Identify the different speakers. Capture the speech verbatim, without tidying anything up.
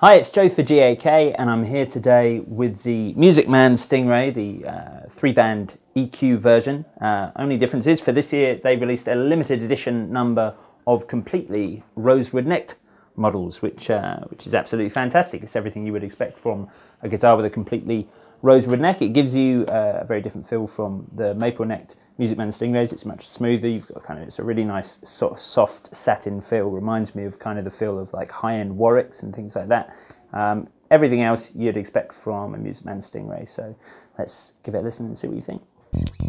Speaker 1: Hi, it's Joe for G A K, and I'm here today with the MusicMan StingRay, the uh, three-band E Q version. Uh, only difference is for this year they released a limited edition number of completely rosewood necked models, which uh, which is absolutely fantastic. It's everything you would expect from a guitar with a completely rosewood neck. It gives you uh, a very different feel from the maple necked MusicMan StingRays. It's much smoother. You've got kind of, it's a really nice sort of soft satin feel. Reminds me of kind of the feel of like high-end Warwicks and things like that. Um, everything else you'd expect from a MusicMan StingRay. So let's give it a listen and see what you think.